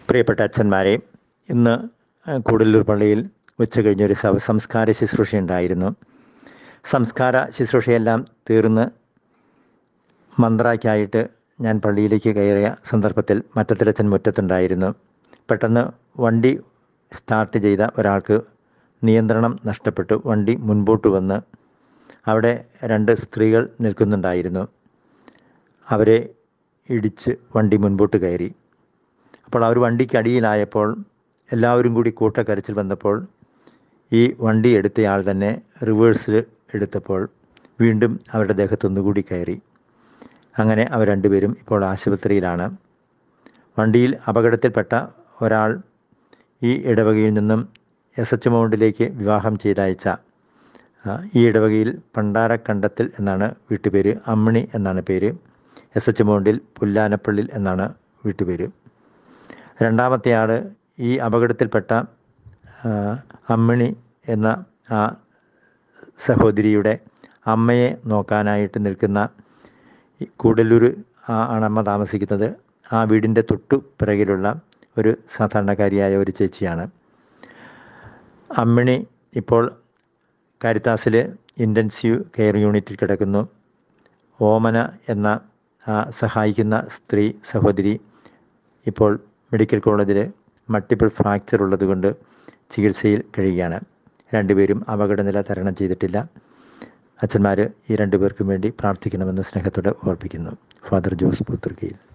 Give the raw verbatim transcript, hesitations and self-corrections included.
പ്രിയപ്പെട്ട അച്ഛന്മാരെ, ഇന്ന് കൂടല്ലൂർ പള്ളിയിൽ ഉച്ച കഴിഞ്ഞൊരു സംസ്കാര ശുശ്രൂഷയുണ്ടായിരുന്നു. സംസ്കാര ശുശ്രൂഷയെല്ലാം തീർന്ന് മന്ത്രാക്കായിട്ട് ഞാൻ പള്ളിയിലേക്ക് കയറിയ സന്ദർഭത്തിൽ മറ്റത്തിലച്ഛൻ മുറ്റത്തുണ്ടായിരുന്നു. പെട്ടെന്ന് വണ്ടി സ്റ്റാർട്ട് ചെയ്ത ഒരാൾക്ക് നിയന്ത്രണം നഷ്ടപ്പെട്ടു. വണ്ടി മുൻപോട്ട് വന്ന് അവിടെ രണ്ട് സ്ത്രീകൾ നിൽക്കുന്നുണ്ടായിരുന്നു. അവരെ ഇടിച്ച് വണ്ടി മുൻപോട്ട് കയറി. അപ്പോൾ അവർ വണ്ടിക്ക് അടിയിലായപ്പോൾ എല്ലാവരും കൂടി കൂട്ടക്കരച്ചിൽ വന്നപ്പോൾ ഈ വണ്ടി എടുത്തയാൾ തന്നെ റിവേഴ്സിൽ എടുത്തപ്പോൾ വീണ്ടും അവരുടെ ദേഹത്തൊന്നുകൂടി കയറി. അങ്ങനെ അവർ രണ്ടുപേരും ഇപ്പോൾ ആശുപത്രിയിലാണ്. വണ്ടിയിൽ അപകടത്തിൽപ്പെട്ട ഒരാൾ ഈ ഇടവകയിൽ നിന്നും എസ് എച്ച് മൗണ്ടിലേക്ക് വിവാഹം ചെയ്തയച്ച ഈ ഇടവകയിൽ പണ്ടാരക്കണ്ടത്തിൽ എന്നാണ് വീട്ടുപേര്, അമ്മിണി എന്നാണ് പേര്. എസ് എച്ച് മൗണ്ടിൽ പുല്ലാനപ്പള്ളിൽ എന്നാണ് വീട്ടുപേര്. രണ്ടാമത്തെ ആൾ ഈ അപകടത്തിൽപ്പെട്ട അമ്മിണി എന്ന ആ സഹോദരിയുടെ അമ്മയെ നോക്കാനായിട്ട് നിൽക്കുന്ന കൂടല്ലൂർ ആണമ്മ താമസിക്കുന്നത്. ആ വീടിൻ്റെ തൊട്ടു പിറകിലുള്ള ഒരു സാധാരണക്കാരിയായ ഒരു ചേച്ചിയാണ്. അമ്മിണി ഇപ്പോൾ കാരിത്താസിൽ ഇൻറ്റൻസീവ് കെയർ യൂണിറ്റിൽ കിടക്കുന്നു. ഓമന എന്ന സഹായിക്കുന്ന സ്ത്രീ സഹോദരി ഇപ്പോൾ മെഡിക്കൽ കോളേജിൽ മൾട്ടിപ്പിൾ ഫ്രാക്ചർ ഉള്ളതുകൊണ്ട് ചികിത്സയിൽ കഴിയുകയാണ്. രണ്ടുപേരും അപകടനില തരണം ചെയ്തിട്ടില്ല. അച്ഛന്മാർ ഈ രണ്ടുപേർക്കും വേണ്ടി പ്രാർത്ഥിക്കണമെന്ന് സ്നേഹത്തോടെ ഓർപ്പിക്കുന്നു. ഫാദർ ജോസ് പുത്തൂർക്കയിൽ.